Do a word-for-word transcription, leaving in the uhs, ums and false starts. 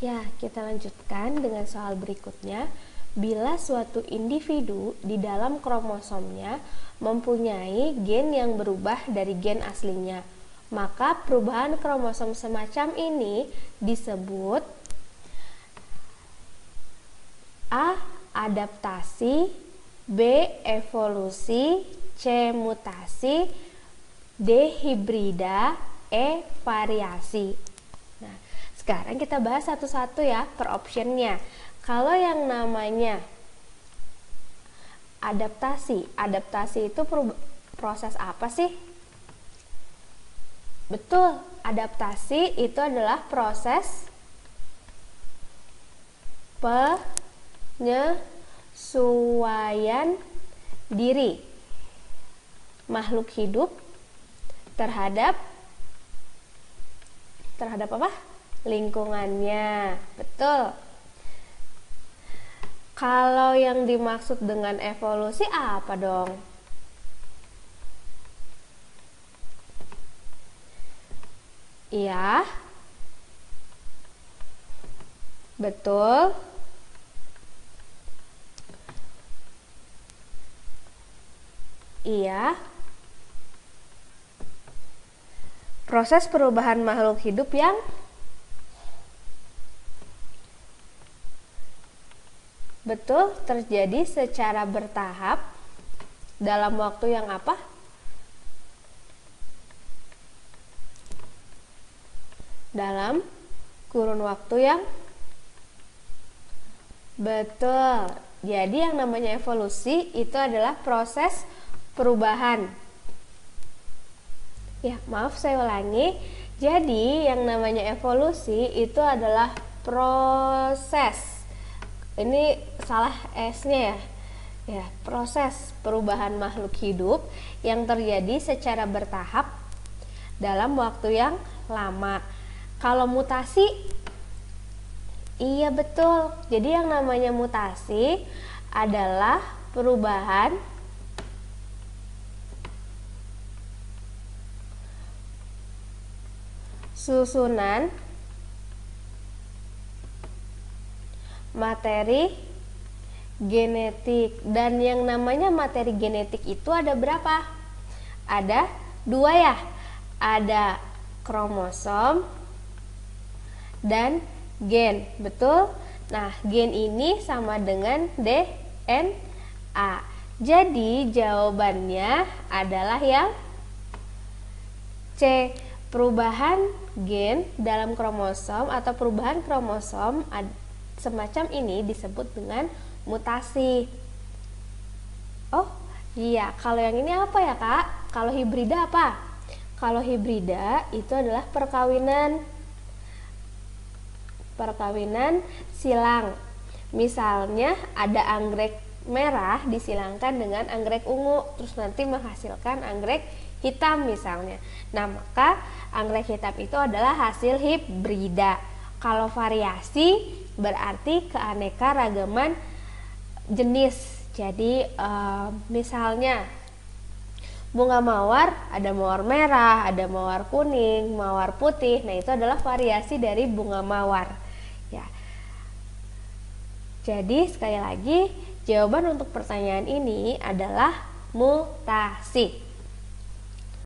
Ya, kita lanjutkan dengan soal berikutnya. Bila suatu individu di dalam kromosomnya mempunyai gen yang berubah dari gen aslinya, maka perubahan kromosom semacam ini disebut A. Adaptasi, B. Evolusi, C. Mutasi, D. Hibrida, E. Variasi. Nah, sekarang kita bahas satu-satu ya per optionnya. Kalau yang namanya adaptasi, adaptasi itu proses apa sih? Betul, adaptasi itu adalah proses penyesuaian diri makhluk hidup terhadap terhadap apa? Lingkungannya. Betul. Kalau yang dimaksud dengan evolusi apa dong? Iya. Betul. Iya. Proses perubahan makhluk hidup yang betul terjadi secara bertahap dalam waktu yang apa? Dalam kurun waktu yang betul. Jadi yang namanya evolusi itu adalah proses perubahan. Ya, maaf saya ulangi. Jadi yang namanya evolusi itu adalah proses. Ini salah S-nya ya. Ya, proses perubahan makhluk hidup yang terjadi secara bertahap dalam waktu yang lama. Kalau mutasi, iya betul. Jadi yang namanya mutasi adalah perubahan susunan materi genetik. Dan yang namanya materi genetik itu ada berapa? Ada dua ya. Ada kromosom dan gen, betul? Nah, gen ini sama dengan D N A. Jadi jawabannya adalah yang C. Perubahan gen dalam kromosom atau perubahan kromosom semacam ini disebut dengan mutasi. Oh iya, kalau yang ini apa ya kak? Kalau hibrida apa? Kalau hibrida itu adalah perkawinan perkawinan silang. Misalnya ada anggrek merah disilangkan dengan anggrek ungu, terus nanti menghasilkan anggrek hitam misalnya. Nah, maka anggrek hitam itu adalah hasil hibrida. Kalau variasi berarti keanekaragaman jenis. Jadi e, misalnya bunga mawar, ada mawar merah, ada mawar kuning, mawar putih. Nah, itu adalah variasi dari bunga mawar. Ya. Jadi sekali lagi jawaban untuk pertanyaan ini adalah mutasi.